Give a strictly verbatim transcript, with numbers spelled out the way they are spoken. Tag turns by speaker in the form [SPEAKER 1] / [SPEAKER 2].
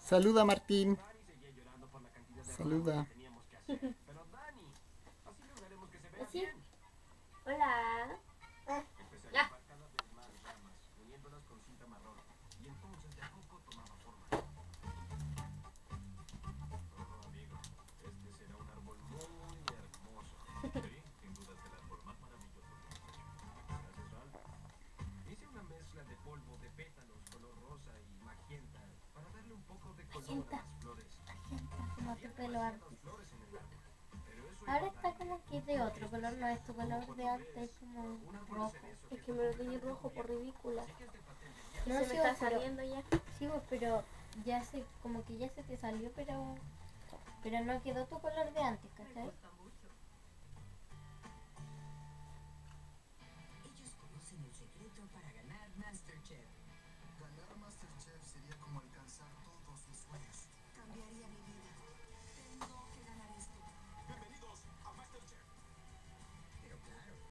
[SPEAKER 1] Saluda, Martín. Saluda.
[SPEAKER 2] ¿Así? Hola. Ya. Magenta. Magenta, como tu pelo antes. Ahora está como que de otro color, no es tu color de antes, es como rojo.
[SPEAKER 3] Es que me lo tenía rojo por ridícula.
[SPEAKER 2] No,
[SPEAKER 3] Se me
[SPEAKER 2] sí,
[SPEAKER 3] está
[SPEAKER 2] pero-
[SPEAKER 3] saliendo ya.
[SPEAKER 2] Sí, vos, pero ya se, como que ya se te salió, pero pero no quedó tu color de antes, ¿cachai?